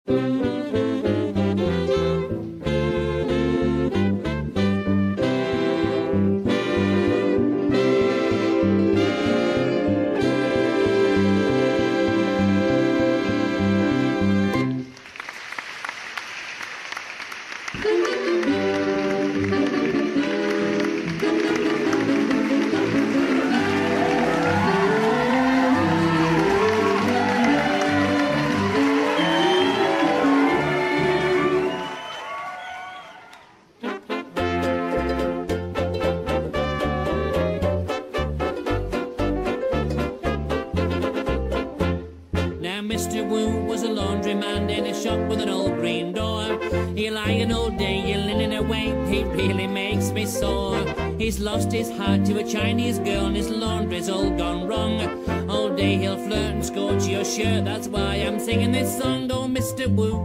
He's lost his heart to a Chinese girl and his laundry's all gone wrong. All day he'll flirt and scorch your shirt, that's why I'm singing this song. Oh, Mr. Wu,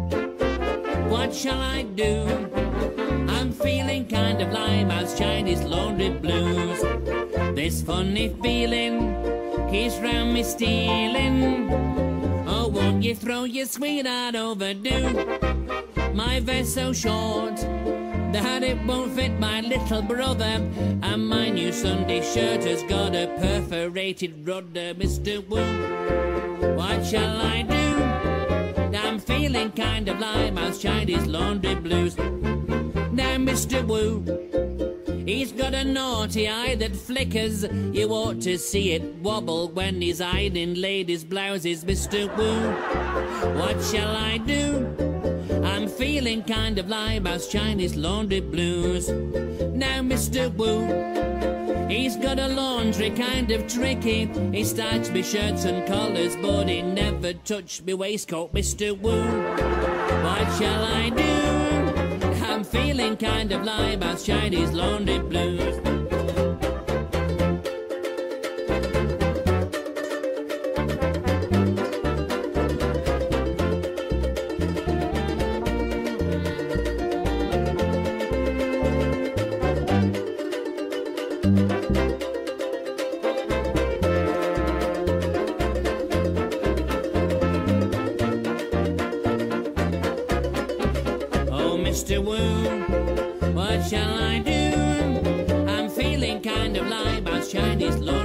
what shall I do? I'm feeling kind of limehouse Chinese laundry blues. This funny feeling keeps round me stealing. Oh, won't you throw your sweetheart overdue? My vest so short that it won't fit my little brother, and my new Sunday shirt has got a perforated rudder. Mr. Wu, what shall I do? I'm feeling kind of limehouse Chinese laundry blues. Now Mr. Wu, he's got a naughty eye that flickers. You ought to see it wobble when he's ironing ladies' blouses. Mr. Wu, what shall I do? I'm feeling kind of limehouse Chinese laundry blues. Now Mr. Wu, he's got a laundry kind of tricky. He starched me shirts and collars, but he never touched me waistcoat. Mr. Wu, what shall I do? I'm feeling kind of limehouse Chinese laundry blues. Mr. Wu, what shall I do? I'm feeling kind of limehouse Chinese laundry.